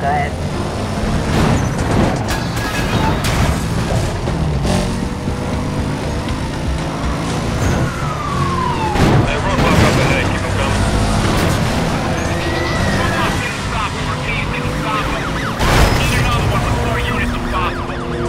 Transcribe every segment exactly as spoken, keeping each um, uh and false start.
Go ahead. Hey, roadblock up ahead. Keep them coming. Roadblock didn't stop him. Repeat, didn't stop him. Need another one with more units if possible.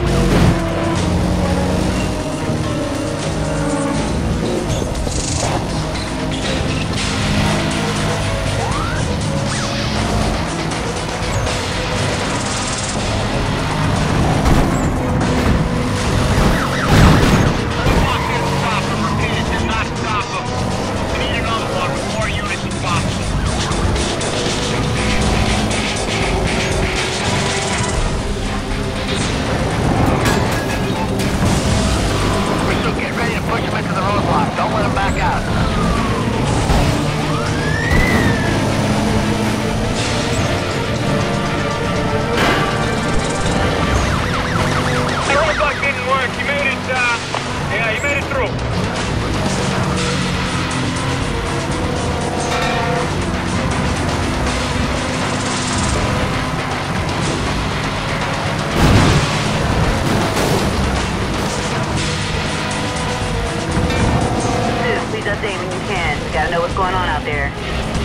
Update when you can. We gotta know what's going on out there.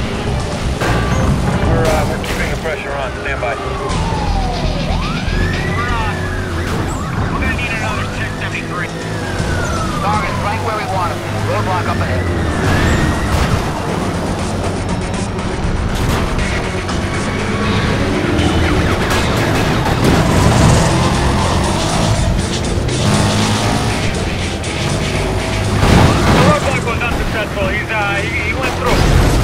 We're, uh, we're keeping the pressure on. Stand by. We're, uh, we're gonna need another ten seventy-three. Target's right where we want him. Roadblock up ahead. He's, uh, he, he went through.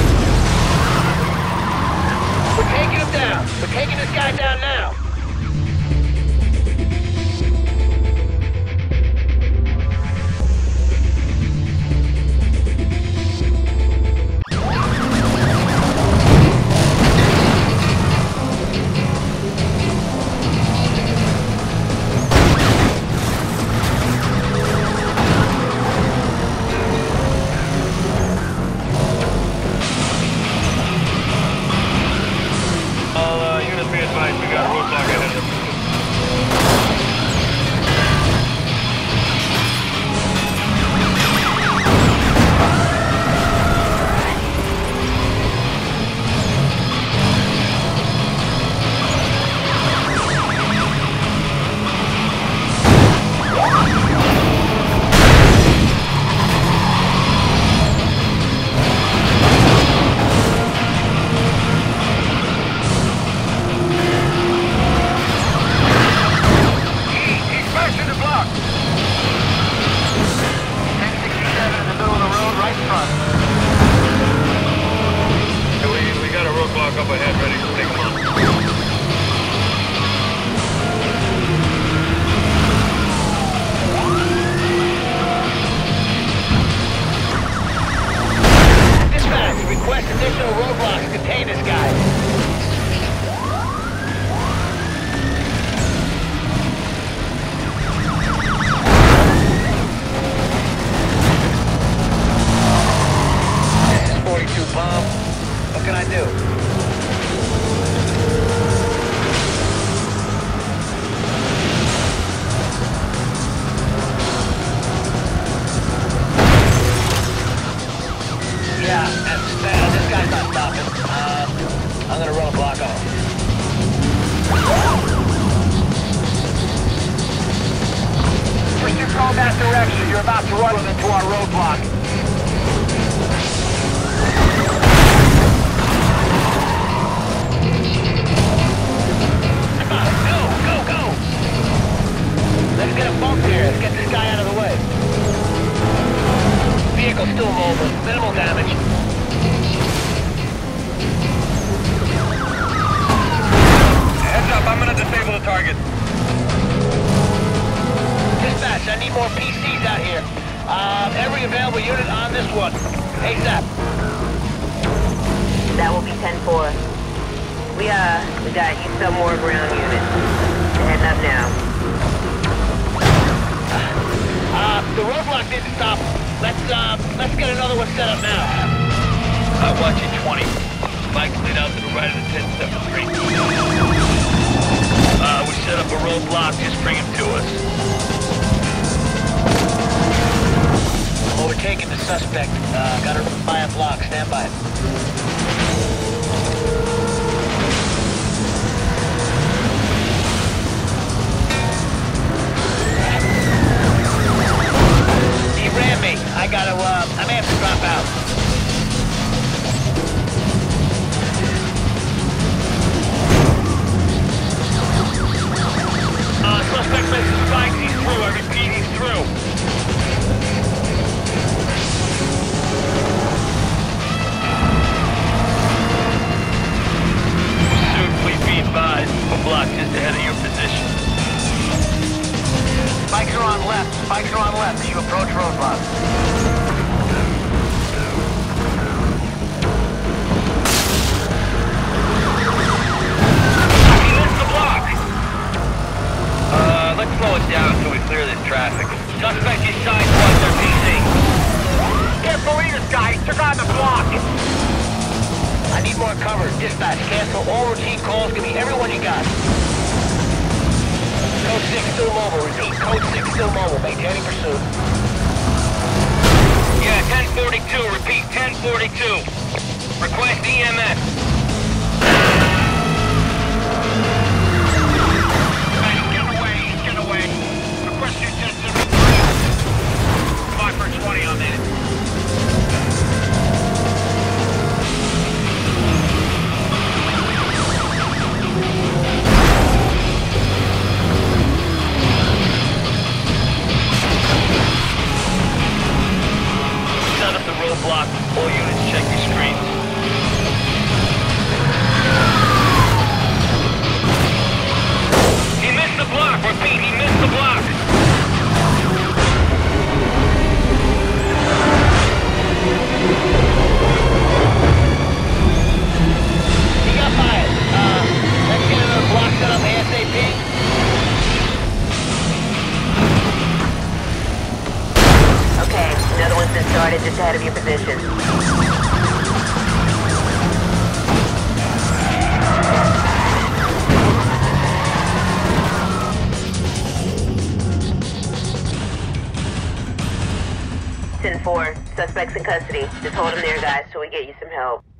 We're taking him down. We're taking this guy down now. Up ahead, ready to take them on. Dispatch, request additional roadblocks to contain this guy. This is forty-two bomb. What can I do? Yeah, that's bad. This guy's not stopping. Uh, I'm gonna run a block on him. Push your call that direction. You're about to run into our roadblock. Come on, go, go, go! Let's get a bump here. Let's get this guy out of the way. Vehicle still mobile. Minimal damage. Heads up, I'm gonna disable the target. Dispatch, I need more P Cs out here. Uh, every available unit on this one. ASAP. That will be ten four. We, uh, we got you some more ground units. They're heading up now. Uh, the roadblock didn't stop. Let's, uh, let's get another one set up now. I watch you, twenty. Spike's lit out to the right of the ten seventy-three. set up a roadblock, just bring him to us. Overtaking the suspect. Uh, got her by a block. Stand by. He ran me. I gotta, uh, I may have to drop out. Uh, suspect makes his spikes. He's through. I repeat, he's through. Block just ahead of your position. Spikes are on left. Spikes are on left as you approach roadblock. He missed the block. Uh, let's slow it down until we clear this traffic. Suspect is sideswiped their P C. Can't believe this guy. He took on the block. I need more cover. Dispatch, cancel all routine calls. Give me everyone you got. Code six still mobile. Repeat, code six still mobile. Maintaining pursuit. Yeah, ten forty-two. Repeat, ten forty-two. Request E M S. He's getting away. He's getting away. Request your ten seventy-three. five for twenty on that. Block. All units, check your screens. He missed the block. Repeat, he missed the block. He got fired. Uh, let's get another block set up ASAP. Okay, another one's been started just ahead of your position. ten four, suspects in custody. Just hold them there, guys, till we get you some help.